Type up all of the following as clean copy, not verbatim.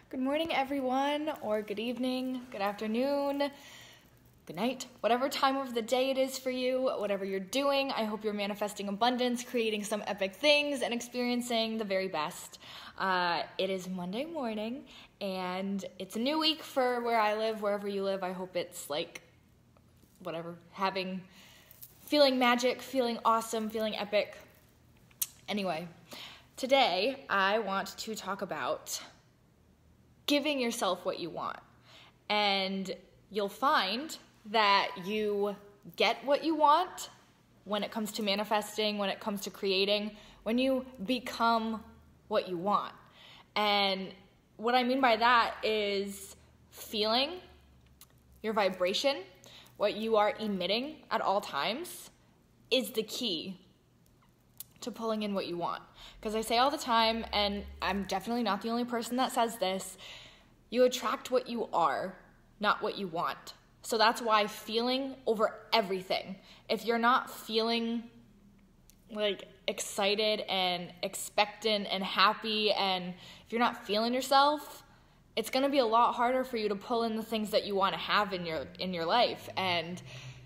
Good morning, everyone, or good evening, good afternoon, good night, whatever time of the day it is for you, whatever you're doing. I hope you're manifesting abundance, creating some epic things, and experiencing the very best. It is Monday morning, and it's a new week for where I live, wherever you live. I hope it's like, whatever, feeling magic, feeling awesome, feeling epic. Anyway, today I want to talk about giving yourself what you want. And you'll find that you get what you want when it comes to manifesting, when it comes to creating, when you become what you want. And what I mean by that is feeling your vibration, what you are emitting at all times, is the key to pulling in what you want. Because I say all the time, and I'm definitely not the only person that says this, you attract what you are, not what you want. So that's why feeling over everything. If you're not feeling like excited and expectant and happy, and if you're not feeling yourself, it's going to be a lot harder for you to pull in the things that you want to have in your life. And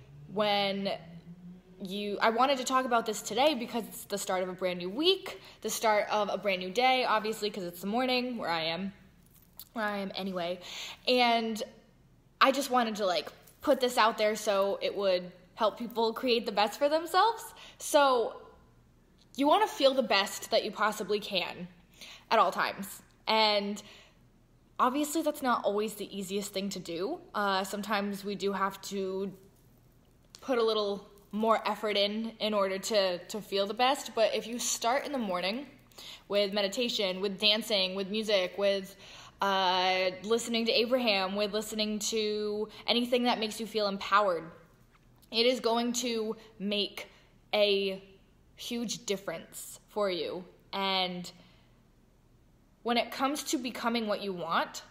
I wanted to talk about this today because it's the start of a brand new week, the start of a brand new day, obviously, because it's the morning where I am anyway. And I just wanted to put this out there so it would help people create the best for themselves. So you want to feel the best that you possibly can at all times. And obviously that's not always the easiest thing to do. Sometimes we do have to put a little more effort in order to feel the best. But if you start in the morning with meditation, with dancing, with music, with listening to Abraham, with listening to anything that makes you feel empowered, it is going to make a huge difference for you. And when it comes to becoming what you want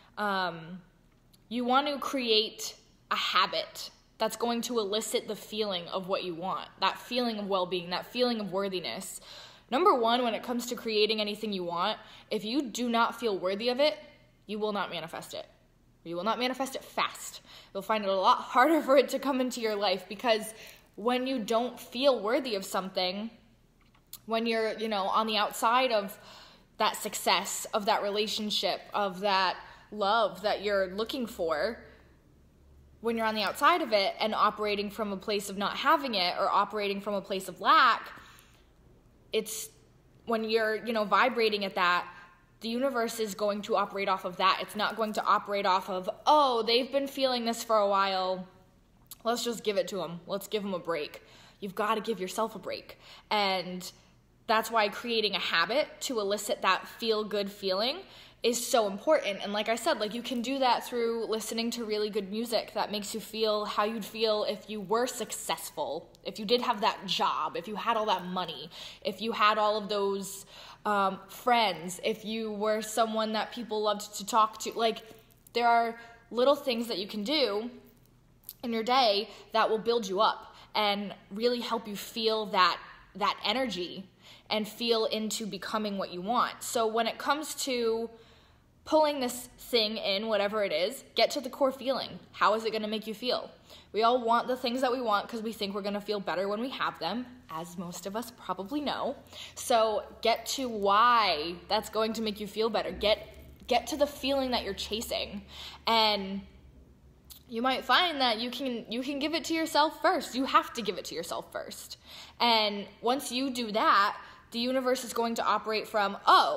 to create a habit that's going to elicit the feeling of what you want, that feeling of well-being, that feeling of worthiness. Number one, when it comes to creating anything you want, if you do not feel worthy of it, you will not manifest it. You will not manifest it fast. You'll find it a lot harder for it to come into your life, because when you don't feel worthy of something, when you're, on the outside of that success, of that relationship, of that love that you're looking for, when you're on the outside of it and operating from a place of not having it, or operating from a place of lack, it's when you're, vibrating at that, the universe is going to operate off of that. It's not going to operate off of, oh, they've been feeling this for a while, let's just give it to them. Let's give them a break. You've got to give yourself a break. And that's why creating a habit to elicit that feel-good feeling is so important. And like I said, you can do that through listening to really good music that makes you feel how you'd feel if you were successful, if you did have that job, if you had all that money, if you had all of those friends, if you were someone that people loved to talk to. There are little things that you can do in your day that will build you up and really help you feel that energy and feel into becoming what you want. So when it comes to pulling this thing in, whatever it is, get to the core feeling. How is it going to make you feel? We all want the things that we want because we think we're going to feel better when we have them, as most of us probably know. So get to why that's going to make you feel better. Get to the feeling that you're chasing. And you might find that you can give it to yourself first. You have to give it to yourself first. And once you do that, the universe is going to operate from,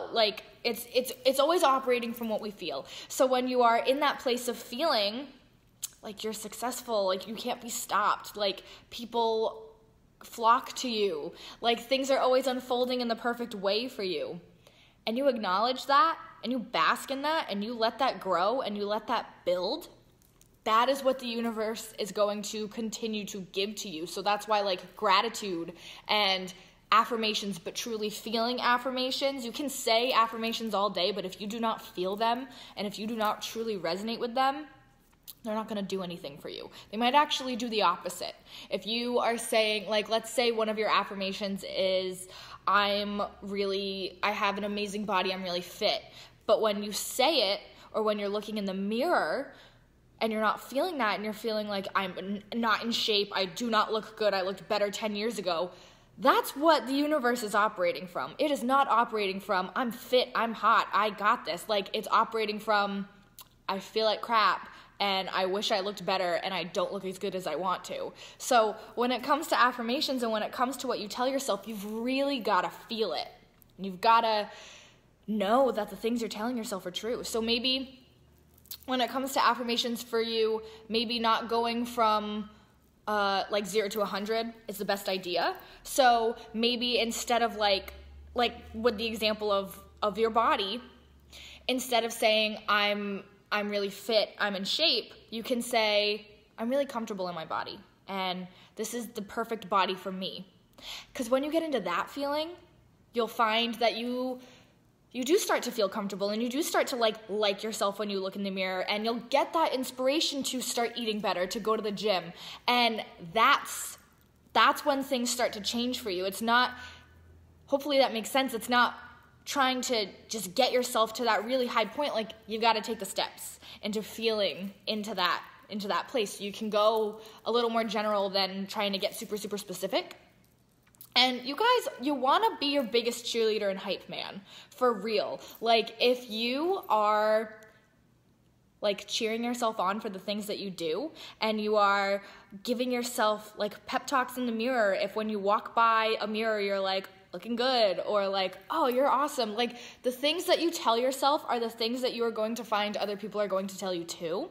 it's always operating from what we feel. So when you are in that place of feeling like you're successful, like you can't be stopped, like people flock to you, like things are always unfolding in the perfect way for you, and you acknowledge that, and you bask in that, and you let that grow, and you let that build, that is what the universe is going to continue to give to you. So that's why gratitude and affirmations, but truly feeling affirmations. You can say affirmations all day, but if you do not feel them, and if you do not truly resonate with them, they're not going to do anything for you. They might actually do the opposite. If you are saying, let's say one of your affirmations is, I have an amazing body, I'm really fit. But when you say it, or when you're looking in the mirror and you're not feeling that, and you're feeling like, I'm not in shape, I do not look good, I looked better 10 years ago, that's what the universe is operating from. It is not operating from, I'm fit, I'm hot, I got this. Like, it's operating from, I feel like crap, and I wish I looked better, and I don't look as good as I want to. So when it comes to affirmations and when it comes to what you tell yourself, you've really got to feel it. You've got to know that the things you're telling yourself are true. So maybe when it comes to affirmations for you, maybe not going from like 0 to 100 is the best idea. So maybe instead of like with the example of your body, instead of saying I'm really fit, I'm in shape, you can say I'm really comfortable in my body and this is the perfect body for me. Because when you get into that feeling, you'll find that you do start to feel comfortable, and you do start to like yourself when you look in the mirror, and you'll get that inspiration to start eating better, to go to the gym. And that's when things start to change for you. It's not, hopefully that makes sense, it's not trying to just get yourself to that really high point. Like, you've got to take the steps into feeling into that place. You can go a little more general than trying to get super, super specific. And you guys, you want to be your biggest cheerleader and hype man, for real. Like, if you are, like, cheering yourself on for the things that you do, and you are giving yourself, like, pep talks in the mirror, if when you walk by a mirror, you're like, looking good, or like, oh, you're awesome. Like, the things that you tell yourself are the things that you are going to find other people are going to tell you too.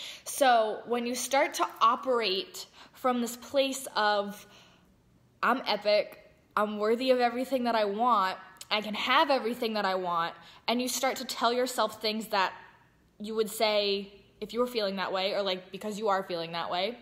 So when you start to operate from this place of, I'm epic, I'm worthy of everything that I want, I can have everything that I want, and you start to tell yourself things that you would say if you were feeling that way, or like because you are feeling that way,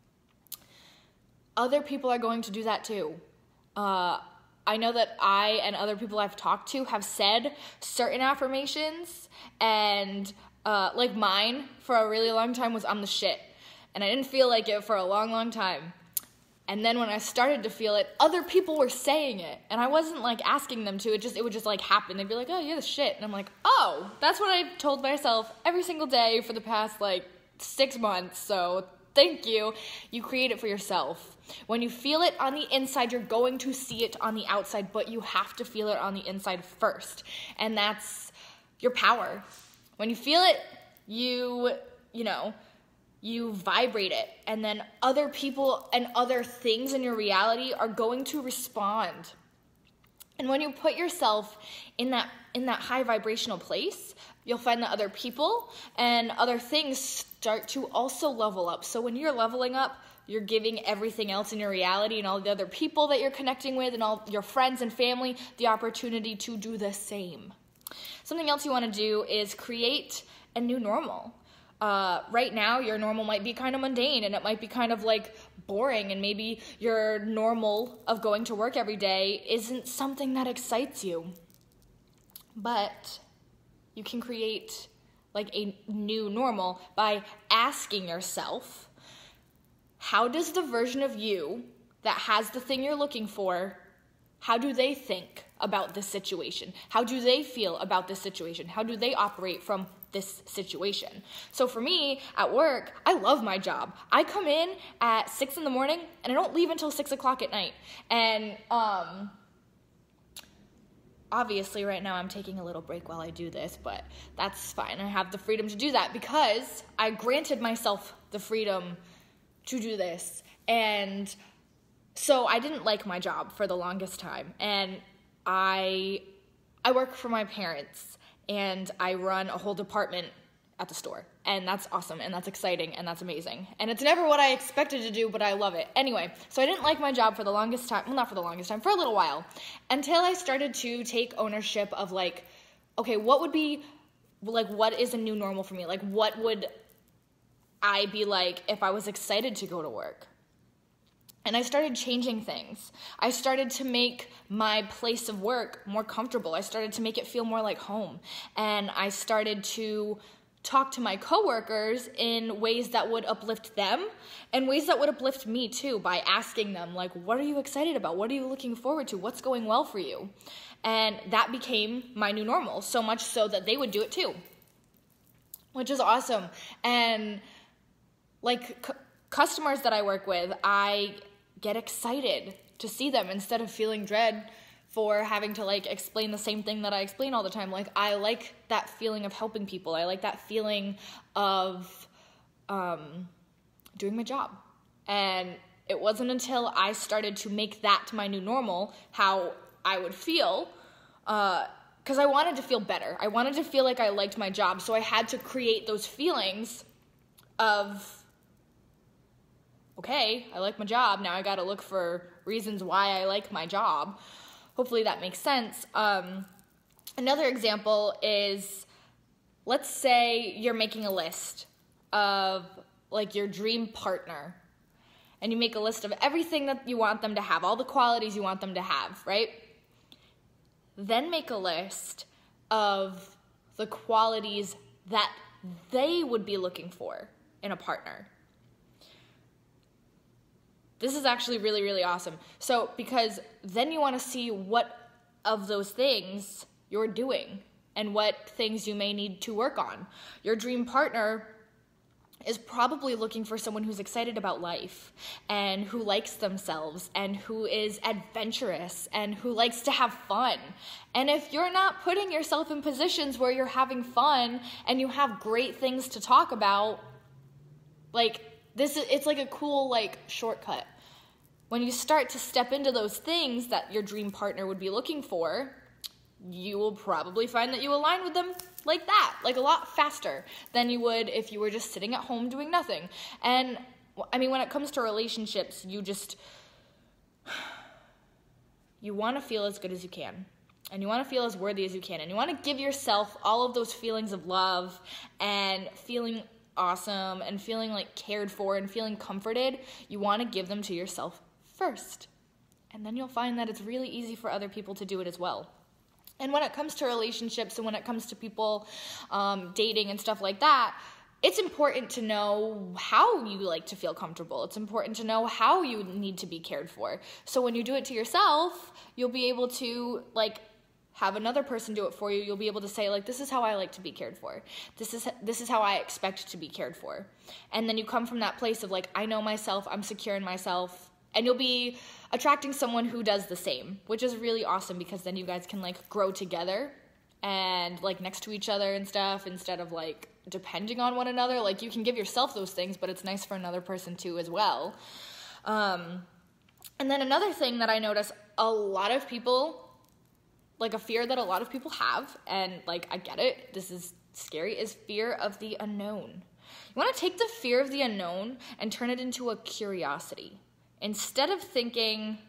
other people are going to do that too. I know that I and other people I've talked to have said certain affirmations, and like mine for a really long time was, I'm the shit. And I didn't feel like it for a long, long time. And then when I started to feel it, other people were saying it. And I wasn't like asking them to, it would just like happen. They'd be like, oh, you're the shit. And I'm like, oh, that's what I've told myself every single day for the past like 6 months. So thank you. You create it for yourself. When you feel it on the inside, you're going to see it on the outside, but you have to feel it on the inside first. And that's your power. When you feel it, you vibrate it, and then other people and other things in your reality are going to respond. And when you put yourself in that high vibrational place, you'll find that other people and other things start to also level up. So when you're leveling up, you're giving everything else in your reality and all the other people that you're connecting with and all your friends and family the opportunity to do the same. Something else you want to do is create a new normal. Right now, your normal might be kind of mundane, and it might be kind of like boring, and maybe your normal of going to work every day isn't something that excites you. But you can create like a new normal by asking yourself, how does the version of you that has the thing you're looking for, how do they think about this situation? How do they feel about this situation? How do they operate from this situation? So for me, at work, I love my job. I come in at 6 in the morning, and I don't leave until 6 o'clock at night. And obviously right now I'm taking a little break while I do this, but that's fine. I have the freedom to do that because I granted myself the freedom to do this. And so I didn't like my job for the longest time. And I work for my parents, and I run a whole department at the store. And that's awesome, and that's exciting, and that's amazing. And it's never what I expected to do, but I love it. Anyway, so I didn't like my job for the longest time. Well, not for the longest time, for a little while. Until I started to take ownership of like, okay, what would be, like, what is a new normal for me? Like, what would I be like if I was excited to go to work? And I started changing things. I started to make my place of work more comfortable. I started to make it feel more like home. And I started to talk to my coworkers in ways that would uplift them and ways that would uplift me too, by asking them, like, what are you excited about? What are you looking forward to? What's going well for you? And that became my new normal, so much so that they would do it too, which is awesome. And like customers that I work with, I get excited to see them instead of feeling dread for having to like explain the same thing that I explain all the time. Like, I like that feeling of helping people. I like that feeling of doing my job. And it wasn't until I started to make that my new normal, how I would feel, because I wanted to feel better. I wanted to feel like I liked my job. So I had to create those feelings of, okay, I like my job. Now I got to look for reasons why I like my job. Hopefully that makes sense. Another example is, let's say you're making a list of like your dream partner, and you make a list of everything that you want them to have, all the qualities you want them to have, right? Then make a list of the qualities that they would be looking for in a partner. This is actually really, really awesome. So, because then you want to see what of those things you're doing and what things you may need to work on. Your dream partner is probably looking for someone who's excited about life and who likes themselves and who is adventurous and who likes to have fun. And if you're not putting yourself in positions where you're having fun and you have great things to talk about, like, it's like a cool, like, shortcut. When you start to step into those things that your dream partner would be looking for, you will probably find that you align with them like that, like a lot faster than you would if you were just sitting at home doing nothing. And, I mean, when it comes to relationships, you want to feel as good as you can. And you want to feel as worthy as you can. And you want to give yourself all of those feelings of love and feeling awesome and feeling like cared for and feeling comforted. You want to give them to yourself first. And then you'll find that it's really easy for other people to do it as well. And when it comes to relationships and when it comes to people dating and stuff like that, it's important to know how you like to feel comfortable. It's important to know how you need to be cared for. So when you do it to yourself, you'll be able to, like, have another person do it for you. You'll be able to say, like, this is how I like to be cared for. This is how I expect to be cared for. And then you come from that place of, like, I know myself, I'm secure in myself, and you'll be attracting someone who does the same, which is really awesome because then you guys can, like, grow together and, like, next to each other and stuff instead of, like, depending on one another. Like, you can give yourself those things, but it's nice for another person too as well. And then another thing that I notice a lot of people, like a fear that a lot of people have, and, like, I get it, this is scary, is fear of the unknown. You want to take the fear of the unknown and turn it into a curiosity. Instead of thinking,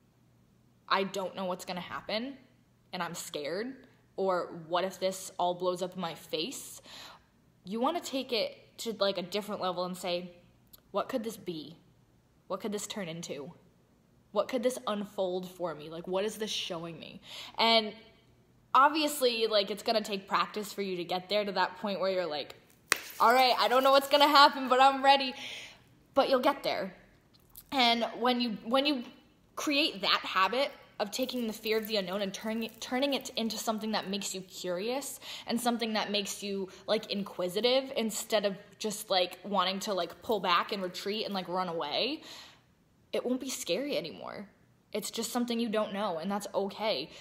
I don't know what's going to happen and I'm scared, or what if this all blows up in my face, you want to take it to, like, a different level and say, what could this be? What could this turn into? What could this unfold for me? Like, what is this showing me? And obviously, like, it's going to take practice for you to get there to that point where you're like, all right, I don't know what's going to happen, but I'm ready. But you'll get there. And when you create that habit of taking the fear of the unknown and turning it into something that makes you curious and something that makes you, like, inquisitive instead of just, like, wanting to, like, pull back and retreat and, like, run away, it won't be scary anymore. It's just something you don't know, and that's okay.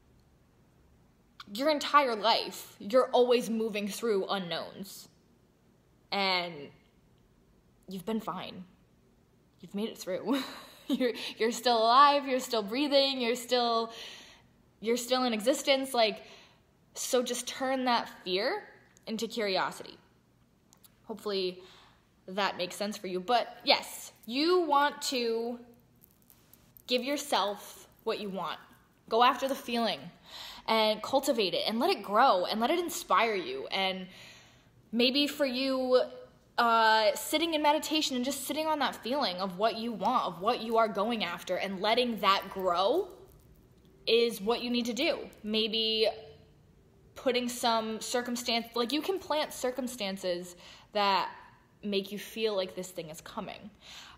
Your entire life, you're always moving through unknowns. And you've been fine. You've made it through. You're still alive, you're still breathing, you're still in existence. Like, so just turn that fear into curiosity. Hopefully that makes sense for you. But yes, you want to give yourself what you want. Go after the feeling and cultivate it and let it grow and let it inspire you. And maybe for you, sitting in meditation and just sitting on that feeling of what you want, of what you are going after, and letting that grow is what you need to do. Maybe putting some circumstance, like you can plant circumstances that make you feel like this thing is coming.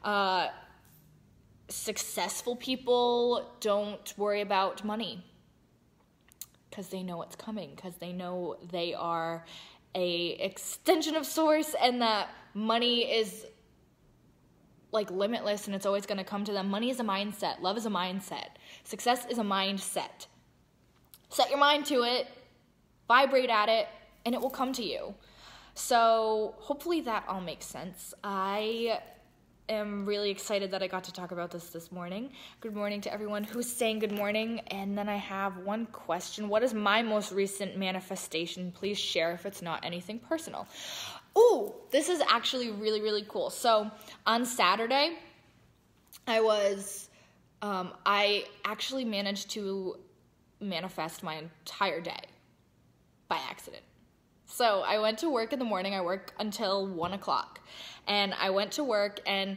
Successful people don't worry about money because they know it's coming, because they know they are a extension of source and that money is like limitless and it's always going to come to them. Money is a mindset. Love is a mindset. Success is a mindset. Set your mind to it, vibrate at it, and it will come to you. So hopefully that all makes sense. I am really excited that I got to talk about this morning. Good morning to everyone who's saying good morning. And then I have one question. What is my most recent manifestation? Please share if it's not anything personal. Ooh, this is actually really, really cool. So on Saturday, I actually managed to manifest my entire day by accident. So I went to work in the morning. I work until 1 o'clock. And I went to work, and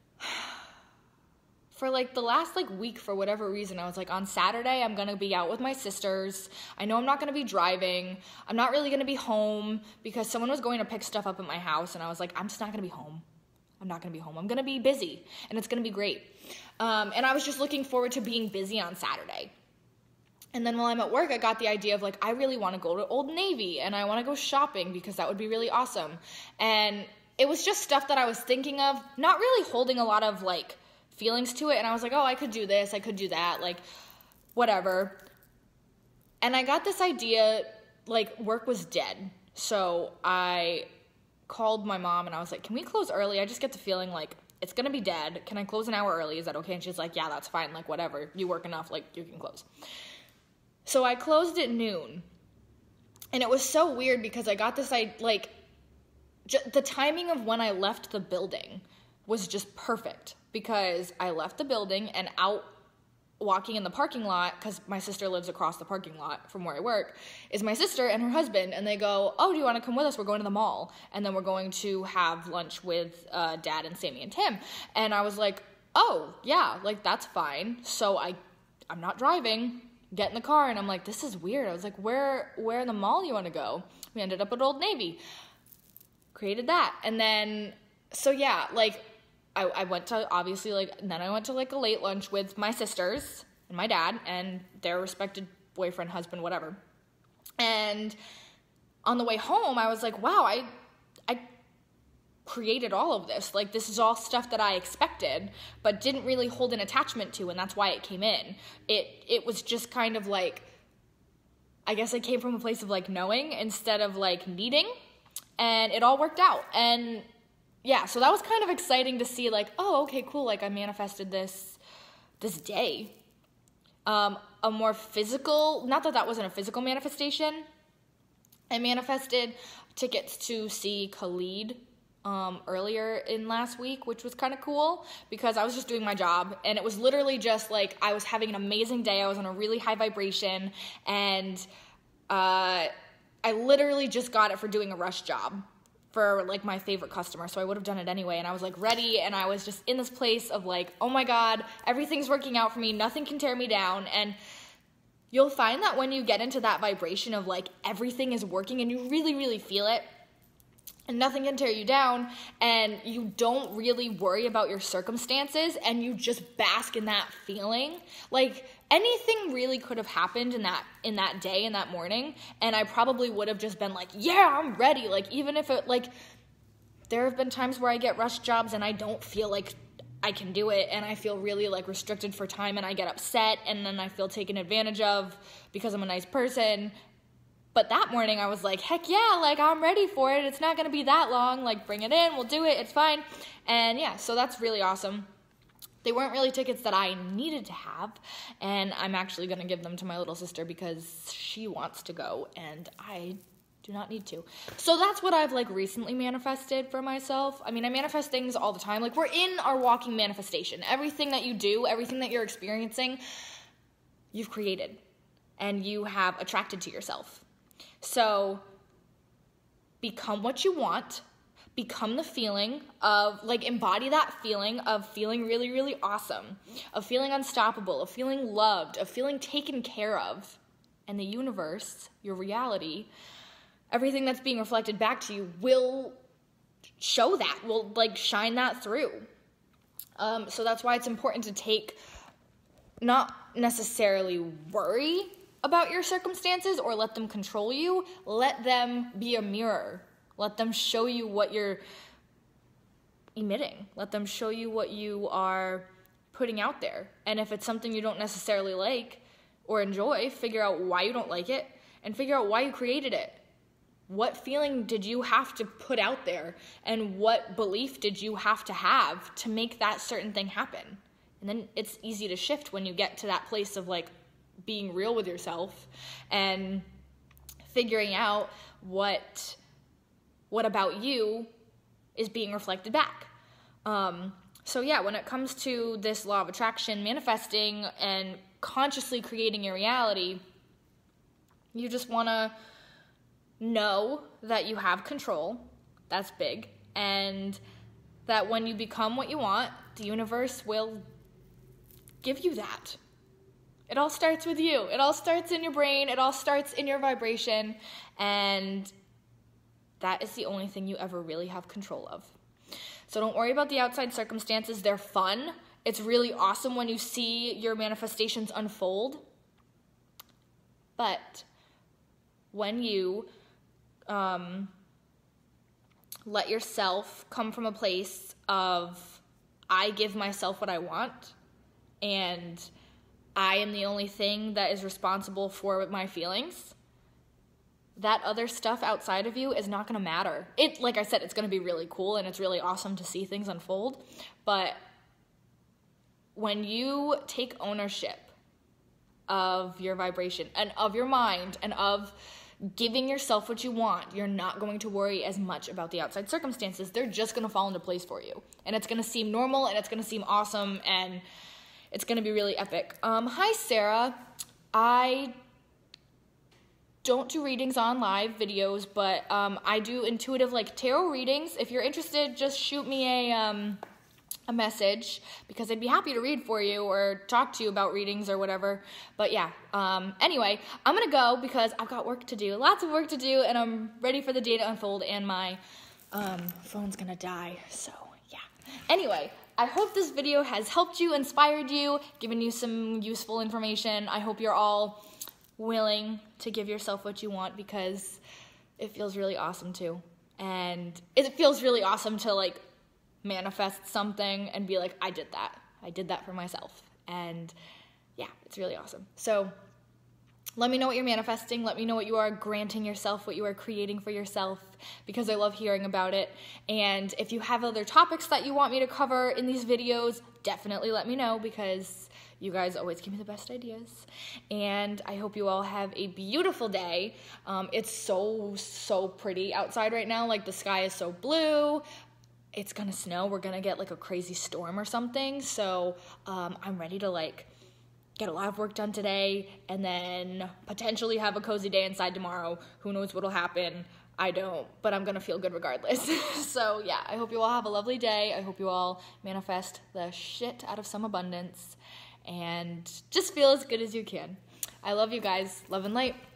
for like the last like week, for whatever reason, I was like, on Saturday, I'm going to be out with my sisters. I know I'm not going to be driving. I'm not really going to be home because someone was going to pick stuff up at my house. And I was like, I'm just not going to be home. I'm not going to be home. I'm going to be busy, and it's going to be great. And I was just looking forward to being busy on Saturday. And then while I'm at work, I got the idea of like, I really want to go to Old Navy and I want to go shopping because that would be really awesome. And it was just stuff that I was thinking of, not really holding a lot of like feelings to it. And I was like, oh, I could do this, I could do that, like whatever. And I got this idea, like work was dead. So I called my mom and I was like, can we close early? I just get the feeling like it's going to be dead. Can I close an hour early? Is that okay? And she's like, yeah, that's fine. Like whatever, you work enough, like you can close. So I closed at noon, and it was so weird because I got this, the timing of when I left the building was just perfect because I left the building and out walking in the parking lot, because my sister lives across the parking lot from where I work, is my sister and her husband, and they go, oh, do you want to come with us? We're going to the mall, and then we're going to have lunch with Dad and Sammy and Tim. And I was like, oh, yeah, like that's fine. So I'm not driving. Get in the car, and I'm like, this is weird. I was like, where in the mall you want to go? We ended up at Old Navy. Created that. And then, so yeah, like, I went to, obviously, like, and then I went to, like, a late lunch with my sisters and my dad and their respected boyfriend, husband, whatever. And on the way home, I was like, wow, I created all of this. Like, this is all stuff that I expected, but didn't really hold an attachment to, and that's why it came in. It was just kind of like, I guess it came from a place of, like, knowing instead of, like, needing, and it all worked out. And, yeah, so that was kind of exciting to see, like, oh, okay, cool, like, I manifested this day. A more physical, not that wasn't a physical manifestation, I manifested tickets to see Khalid earlier in last week, which was kind of cool because I was just doing my job, and it was literally just like I was having an amazing day. I was on a really high vibration, and I literally just got it for doing a rush job for like my favorite customer, so I would have done it anyway. And I was like ready, and I was just in this place of like, oh my God, everything's working out for me, nothing can tear me down. And you'll find that when you get into that vibration of like everything is working and you really, really feel it, and nothing can tear you down, and you don't really worry about your circumstances, and you just bask in that feeling. Like, anything really could have happened in that day, in that morning, and I probably would have just been like, yeah, I'm ready. Like, even if it, like, there have been times where I get rush jobs and I don't feel like I can do it, and I feel really, like, restricted for time, and I get upset, and then I feel taken advantage of because I'm a nice person. But that morning I was like, heck yeah, like I'm ready for it. It's not going to be that long. Like, bring it in. We'll do it. It's fine. And yeah, so that's really awesome. They weren't really tickets that I needed to have, and I'm actually going to give them to my little sister because she wants to go and I do not need to. So that's what I've like recently manifested for myself. I mean, I manifest things all the time. Like, we're in our walking manifestation. Everything that you do, everything that you're experiencing, you've created and you have attracted to yourself. So become what you want, become the feeling of, like, embody that feeling of feeling really, really awesome, of feeling unstoppable, of feeling loved, of feeling taken care of, and the universe, your reality, everything that's being reflected back to you will show that, will like shine that through. So that's why it's important to not necessarily worry about your circumstances or let them control you. Let them be a mirror. Let them show you what you're emitting. Let them show you what you are putting out there. And if it's something you don't necessarily like or enjoy, figure out why you don't like it and figure out why you created it. What feeling did you have to put out there, and what belief did you have to make that certain thing happen? And then it's easy to shift when you get to that place of like being real with yourself and figuring out what about you is being reflected back. So yeah, when it comes to this law of attraction, manifesting and consciously creating your reality, you just want to know that you have control. That's big. And that when you become what you want, the universe will give you that. It all starts with you. It all starts in your brain. It all starts in your vibration. And that is the only thing you ever really have control of. So don't worry about the outside circumstances. They're fun. It's really awesome when you see your manifestations unfold. But when you let yourself come from a place of, I give myself what I want, and I am the only thing that is responsible for my feelings, that other stuff outside of you is not going to matter. Like I said, it's going to be really cool and it's really awesome to see things unfold. But when you take ownership of your vibration and of your mind and of giving yourself what you want, you're not going to worry as much about the outside circumstances. They're just going to fall into place for you. And it's going to seem normal and it's going to seem awesome and it's going to be really epic. Hi, Sarah. I don't do readings on live videos, but I do intuitive like tarot readings. If you're interested, just shoot me a message because I'd be happy to read for you or talk to you about readings or whatever. But yeah, anyway, I'm gonna go because I've got work to do, lots of work to do, and I'm ready for the day to unfold and my phone's gonna die, so yeah. Anyway, I hope this video has helped you, inspired you, given you some useful information. I hope you're all willing to give yourself what you want because it feels really awesome too. And it feels really awesome to like manifest something and be like, I did that for myself. And yeah, it's really awesome. So let me know what you're manifesting. Let me know what you are granting yourself, what you are creating for yourself, because I love hearing about it. And if you have other topics that you want me to cover in these videos, definitely let me know because you guys always give me the best ideas. And I hope you all have a beautiful day. It's so pretty outside right now. Like the sky is so blue. It's gonna snow. We're gonna get like a crazy storm or something. So I'm ready to like get a lot of work done today and then potentially have a cozy day inside tomorrow. Who knows what'll happen? I don't, but I'm gonna feel good regardless. So yeah, I hope you all have a lovely day. I hope you all manifest the shit out of some abundance and just feel as good as you can. I love you guys. Love and light.